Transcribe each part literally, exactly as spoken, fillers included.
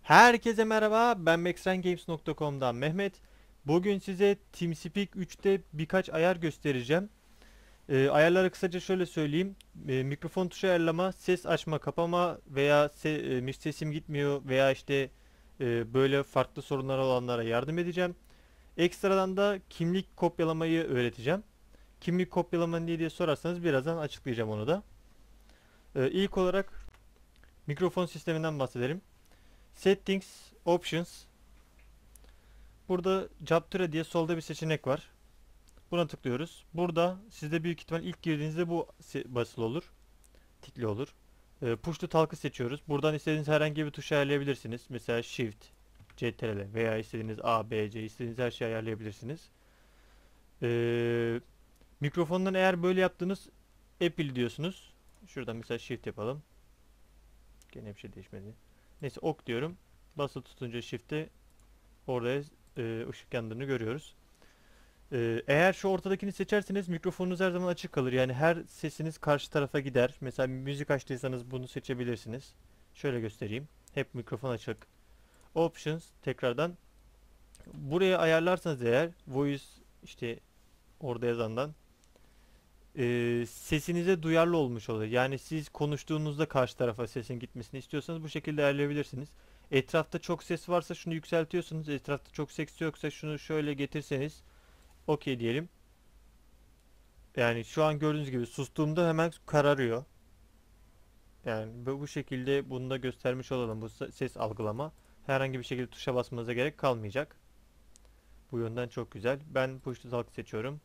Herkese merhaba, ben maxrangames nokta com'dan Mehmet. Bugün size TeamSpeak üçte birkaç ayar göstereceğim. Ee, ayarları kısaca şöyle söyleyeyim. Ee, mikrofon tuşu ayarlama, ses açma, kapama veya se e, sesim gitmiyor veya işte e, böyle farklı sorunlar olanlara yardım edeceğim. Ekstradan da kimlik kopyalamayı öğreteceğim. Kimlik kopyalama ne diye sorarsanız birazdan açıklayacağım onu da. Ee, ilk olarak mikrofon sisteminden bahsedelim. Settings, Options. Burada Captura diye solda bir seçenek var. Buna tıklıyoruz. Burada sizde büyük ihtimal ilk girdiğinizde bu basılı olur. Tikli olur. E, push to talk'ı seçiyoruz. Buradan istediğiniz herhangi bir tuşu ayarlayabilirsiniz. Mesela Shift, C T R L veya istediğiniz A, B, C istediğiniz her şeyi ayarlayabilirsiniz. E, mikrofondan eğer böyle yaptığınız Apple diyorsunuz. Şuradan mesela Shift yapalım. Gene bir şey değişmedi. Neyse ok diyorum. Basılı tutunca Shift'te orada e, ışık yandığını görüyoruz. Ee, eğer şu ortadakini seçerseniz mikrofonunuz her zaman açık kalır. Yani her sesiniz karşı tarafa gider. Mesela müzik açtıysanız bunu seçebilirsiniz. Şöyle göstereyim. Hep mikrofon açık. Options tekrardan. Buraya ayarlarsanız eğer voice işte orada yazandan e, sesinize duyarlı olmuş olur. Yani siz konuştuğunuzda karşı tarafa sesin gitmesini istiyorsanız bu şekilde ayarlayabilirsiniz. Etrafta çok ses varsa şunu yükseltiyorsunuz. Etrafta çok ses yoksa şunu şöyle getirseniz okey diyelim. Yani şu an gördüğünüz gibi sustuğumda hemen kararıyor. Yani bu bu şekilde bunu da göstermiş olalım. Bu ses algılama. Herhangi bir şekilde tuşa basmanıza gerek kalmayacak. Bu yönden çok güzel. Ben push to talk seçiyorum.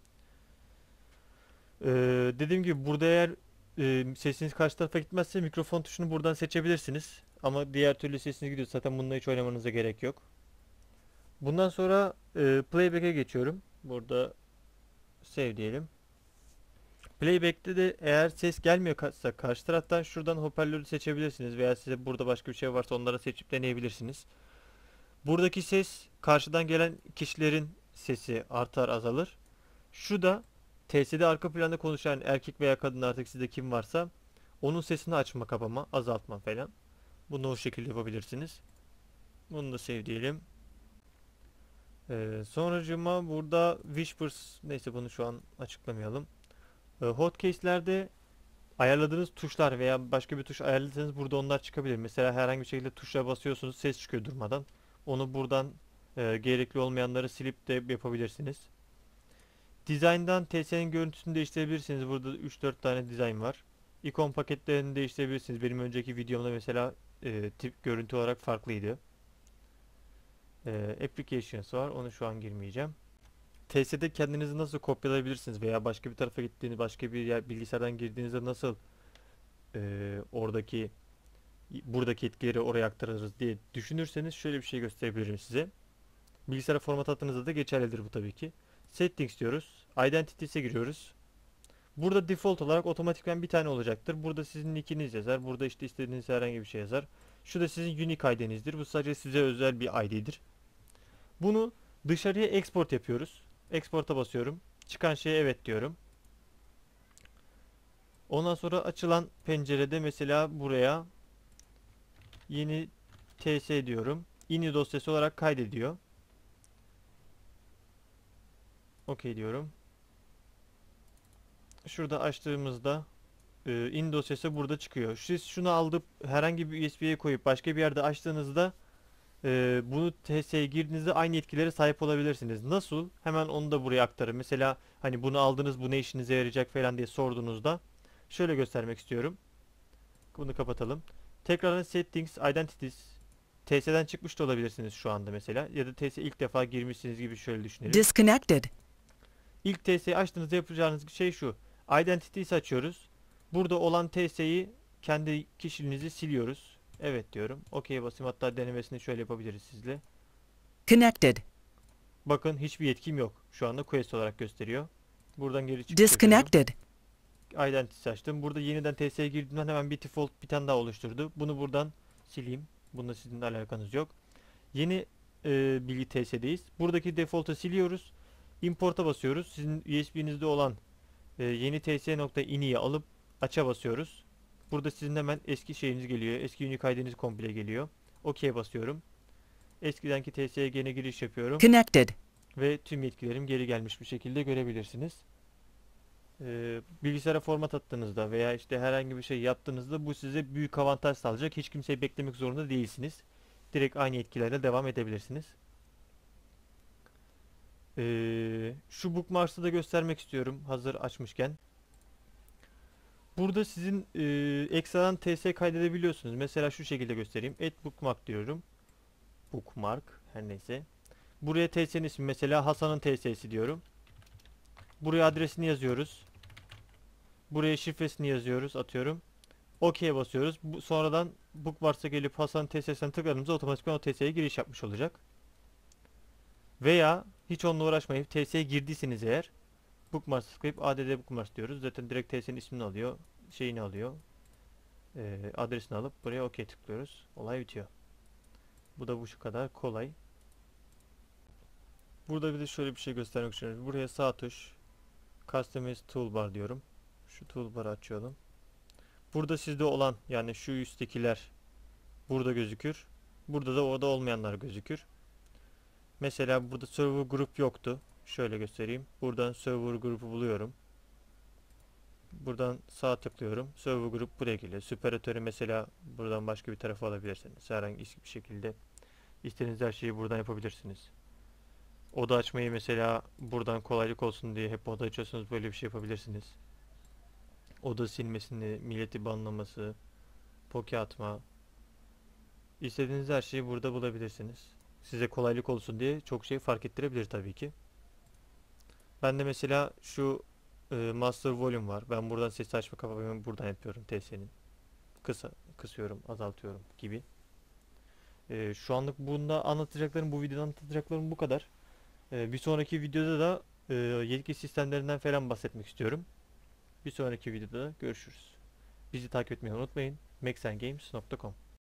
Ee, dediğim gibi burada eğer e, sesiniz karşı tarafa gitmezse mikrofon tuşunu buradan seçebilirsiniz. Ama diğer türlü sesiniz gidiyor. Zaten bununla hiç oynamanıza gerek yok. Bundan sonra e, playback'e geçiyorum. Burada save diyelim. Playback'te de eğer ses gelmiyorsa karşı taraftan şuradan hoparlörü seçebilirsiniz veya size burada başka bir şey varsa onlara seçip deneyebilirsiniz. Buradaki ses karşıdan gelen kişilerin sesi artar azalır. Şu da T S'de arka planda konuşan erkek veya kadın artık sizde kim varsa onun sesini açma kapama azaltma falan. Bunu o şekilde yapabilirsiniz. Bunu da sev diyelim. Ee, sonracığıma burada Whispers neyse bunu şu an açıklamayalım. Ee, Hotcase'lerde ayarladığınız tuşlar veya başka bir tuş ayarladıysanız burada onlar çıkabilir. Mesela herhangi bir şekilde tuşa basıyorsunuz ses çıkıyor durmadan. Onu buradan e, gerekli olmayanları silip de yapabilirsiniz. Design'dan T S'nin görüntüsünü değiştirebilirsiniz. Burada üç dört tane dizayn var. İkon paketlerini değiştirebilirsiniz. Benim önceki videomda mesela e, tip görüntü olarak farklıydı. E, applications var. Onu şu an girmeyeceğim. T S'de kendinizi nasıl kopyalayabilirsiniz veya başka bir tarafa gittiğiniz başka bir yer, bilgisayardan girdiğinizde nasıl e, oradaki buradaki etkileri oraya aktarırız diye düşünürseniz şöyle bir şey gösterebilirim size. Bilgisayara format attığınızda da geçerlidir bu tabii ki. Settings diyoruz. Identities'e giriyoruz. Burada default olarak otomatikman bir tane olacaktır. Burada sizin nickiniz yazar. Burada işte istediğiniz herhangi bir şey yazar. Şu da sizin unique I D'nizdir. Bu sadece size özel bir I D'dir. Bunu dışarıya export yapıyoruz. Export'a basıyorum. Çıkan şeye evet diyorum. Ondan sonra açılan pencerede mesela buraya yeni T S diyorum. ini dosyası olarak kaydediyor. OK diyorum. Şurada açtığımızda e, in dosyası burada çıkıyor. Siz şunu alıp herhangi bir U S B'ye koyup başka bir yerde açtığınızda e, bunu T S'ye girdiğinizde aynı etkilere sahip olabilirsiniz. Nasıl? Hemen onu da buraya aktarın. Mesela hani bunu aldınız bu ne işinize yarayacak falan diye sorduğunuzda şöyle göstermek istiyorum. Bunu kapatalım. Tekrardan settings, identities T S'den çıkmış da olabilirsiniz şu anda mesela. Ya da T S ilk defa girmişsiniz gibi şöyle düşünelim. Disconnected. İlk T S'yi açtığınızda yapacağınız şey şu. Identity'si açıyoruz. Burada olan T S'yi kendi kişiliğinizi siliyoruz. Evet diyorum. OK'ye basayım. Hatta denemesini şöyle yapabiliriz sizle. Connected. Bakın hiçbir yetkim yok. Şu anda quest olarak gösteriyor. Buradan geri çıkış yapıyorum. Disconnected. Identity açtım. Burada yeniden T S'ye girdiğimden hemen bir default bir tane daha oluşturdu. Bunu buradan sileyim. Bunda sizin alakanız yok. Yeni e, bilgi T S'deyiz. Buradaki default'u siliyoruz. Import'a basıyoruz. Sizin U S B'nizde olan e, yeni tc.ini'yi alıp aç'a basıyoruz. Burada sizin hemen eski şeyiniz geliyor. Eski unique I D'niz komple geliyor. OK basıyorum. Eskidenki T S'ye gene giriş yapıyorum. Connected. Ve tüm yetkilerim geri gelmiş bir şekilde görebilirsiniz. Ee, bilgisayara format attığınızda veya işte herhangi bir şey yaptığınızda bu size büyük avantaj sağlayacak. Hiç kimseyi beklemek zorunda değilsiniz. Direkt aynı yetkilerle devam edebilirsiniz. Ee, şu bookmarks'ı da göstermek istiyorum hazır açmışken. Burada sizin e, ekstradan T S kaydedebiliyorsunuz. Mesela şu şekilde göstereyim. Add bookmark diyorum. Bookmark her neyse. Buraya T S'nin ismi mesela Hasan'ın T S'si diyorum. Buraya adresini yazıyoruz. Buraya şifresini yazıyoruz, atıyorum. OK basıyoruz. Bu, sonradan bookmarks'a gelip Hasan T S'sine tıkladığımızda otomatikman o T S'ye giriş yapmış olacak. Veya hiç onunla uğraşmayıp T S'ye girdiyseniz eğer bookmarks'a tıklayıp add bookmarks diyoruz. Zaten direkt T S'nin ismini alıyor, şeyini alıyor. E, adresini alıp buraya OK tıklıyoruz. Olay bitiyor. Bu da bu şu kadar kolay. Burada bir de şöyle bir şey göstermek istiyorum. Buraya sağ tuş Customize Toolbar diyorum. Şu toolbar'ı açıyorum. Burada sizde olan yani şu üsttekiler burada gözükür. Burada da orada olmayanlar gözükür. Mesela burada server group yoktu. Şöyle göstereyim. Buradan server grubu buluyorum. Buradan sağ tıklıyorum. Server group buraya geliyor. Süperatörü mesela buradan başka bir tarafa alabilirsiniz. Herhangi bir şekilde istediğiniz her şeyi buradan yapabilirsiniz. Oda açmayı mesela buradan kolaylık olsun diye hep oda açıyorsanız böyle bir şey yapabilirsiniz. Oda silmesini, milleti banlaması, poke atma. İstediğiniz her şeyi burada bulabilirsiniz. Size kolaylık olsun diye çok şey fark ettirebilir tabii ki. Ben de mesela şu e, Master Volume var. Ben buradan ses açma kapamı buradan yapıyorum T S'nin. Kısa, kısıyorum, azaltıyorum gibi. E, şu anlık bunda anlatacaklarım, bu videoda anlatacaklarım bu kadar. E, bir sonraki videoda da e, yetki sistemlerinden falan bahsetmek istiyorum. Bir sonraki videoda görüşürüz. Bizi takip etmeyi unutmayın. maxengames nokta com